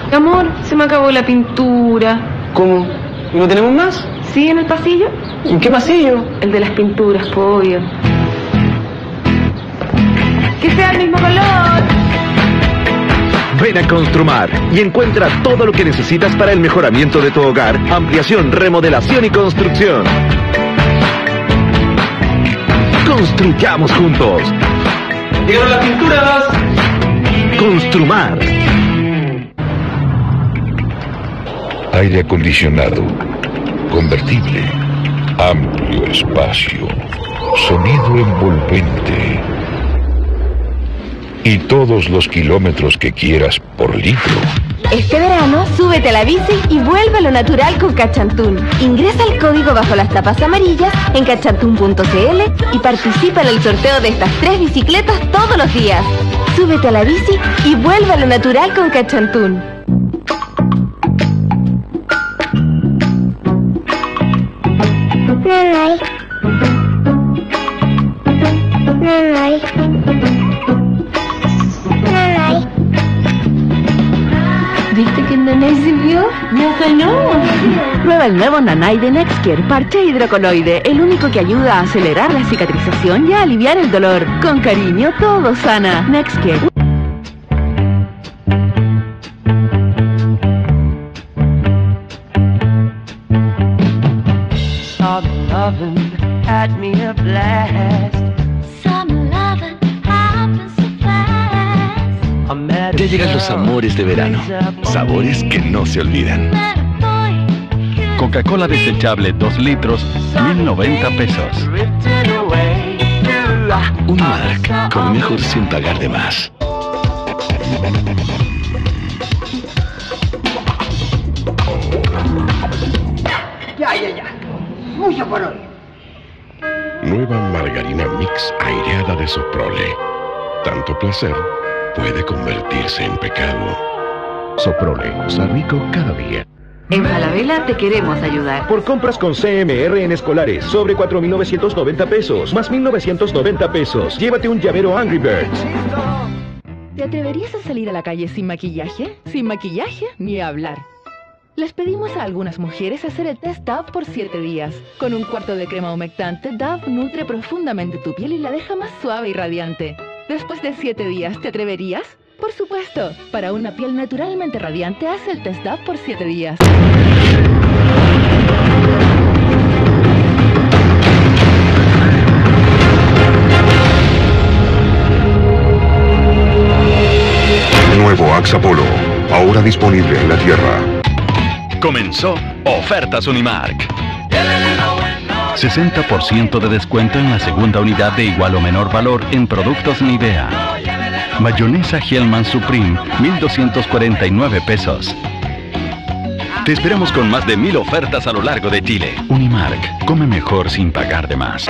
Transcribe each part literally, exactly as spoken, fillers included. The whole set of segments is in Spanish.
Amor, se me acabó la pintura. ¿Cómo? ¿Y no tenemos más? ¿Sí, en el pasillo? ¿En qué pasillo? El de las pinturas, pues, obvio. ¡Que sea el mismo color! Ven a Construmar y encuentra todo lo que necesitas para el mejoramiento de tu hogar, ampliación, remodelación y construcción. Construyamos juntos. ¡Llegaron las pinturas! Construmar. Aire acondicionado, convertible, amplio espacio, sonido envolvente y todos los kilómetros que quieras por litro. Este verano, súbete a la bici y vuelve a lo natural con Cachantún. Ingresa el código bajo las tapas amarillas en cachantún punto cl y participa en el sorteo de estas tres bicicletas todos los días. Súbete a la bici y vuelve a lo natural con Cachantún. Nanay. Nanay. Nanay. ¿Viste que el Nanay sirvió? ¡Ya ganó! Prueba el nuevo Nanay de Nextcare, parche hidrocoloide, el único que ayuda a acelerar la cicatrización y a aliviar el dolor. Con cariño, todo sana. Nextcare. Summer lovin' had me a blast. Summer lovin' happens so fast. I met a Ya llegan los girl amores de verano, sabores que no se olvidan. Met a boy. Coca-Cola desechable dos litros, mil noventa pesos. drifting away to Unimark, come mejor sin pagar de más. Ya, ya, ya. Mucho por hoy. Nueva margarina mix aireada de Soprole. Tanto placer puede convertirse en pecado. Soprole, sabe rico cada día. En Falabella te queremos ayudar. Por compras con C M R en escolares, sobre cuatro mil novecientos noventa pesos, más mil novecientos noventa pesos. Llévate un llavero Angry Birds. ¿Te atreverías a salir a la calle sin maquillaje? Sin maquillaje, ni hablar. Les pedimos a algunas mujeres hacer el test Dove por siete días. Con un cuarto de crema humectante, Dove nutre profundamente tu piel y la deja más suave y radiante. Después de siete días, ¿te atreverías? Por supuesto. Para una piel naturalmente radiante, haz el test Dove por siete días. Nuevo Axa Polo, ahora disponible en la tierra. Comenzó Ofertas Unimark. sesenta por ciento de descuento en la segunda unidad de igual o menor valor en productos Nivea. Mayonesa Hellmann's Supreme, mil doscientos cuarenta y nueve pesos. Te esperamos con más de mil ofertas a lo largo de Chile. Unimark, come mejor sin pagar de más.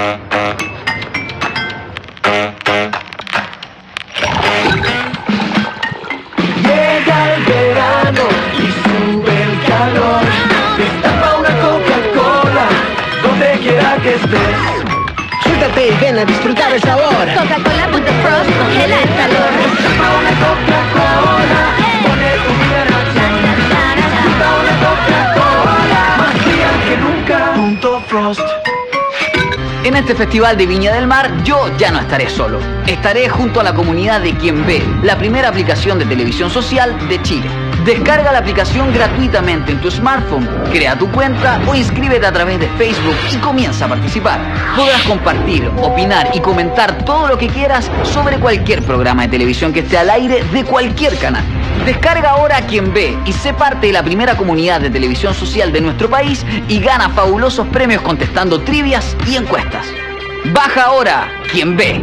Llega el verano y sube el calor. Destapa una Coca-Cola donde quiera que estés. Suéltate y ven a disfrutar el sabor. Coca-Cola punto frost congela el calor. Destapa una Coca-Cola, pone tu vida en acción. Destapa una Coca-Cola, más fría que nunca. Punto Frost. En este Festival de Viña del Mar, yo ya no estaré solo. Estaré junto a la comunidad de Quien Ve, la primera aplicación de televisión social de Chile. Descarga la aplicación gratuitamente en tu smartphone, crea tu cuenta o inscríbete a través de Facebook y comienza a participar. Podrás compartir, opinar y comentar todo lo que quieras sobre cualquier programa de televisión que esté al aire de cualquier canal. Descarga ahora Quien Ve y sé parte de la primera comunidad de televisión social de nuestro país y gana fabulosos premios contestando trivias y encuestas. Baja ahora Quien Ve.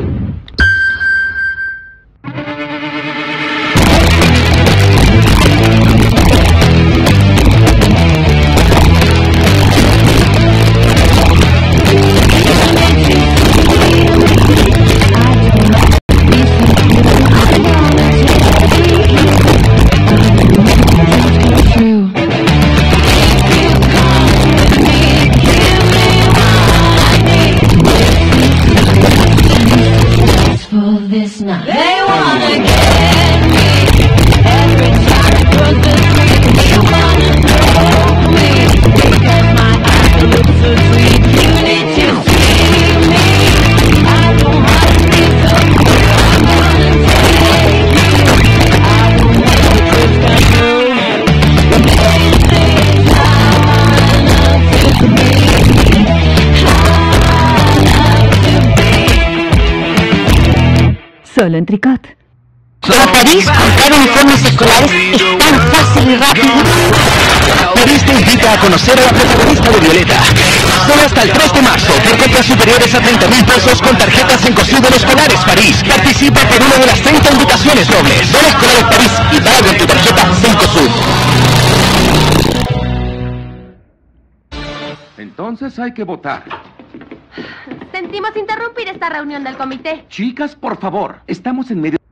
Solo en Tricot. A París, comprar uniformes escolares es tan fácil y rápido. París te invita a conocer a la protagonista de Violeta. Solo hasta el tres de marzo, por compras superiores a treinta mil pesos con tarjetas en Cosuden Escolares París. Participa por una de las treinta invitaciones dobles. Ven a Escolares París y paga con tu tarjeta Cencosud. Entonces hay que votar. Sentimos interrumpir esta reunión del comité. Chicas, por favor, estamos en medio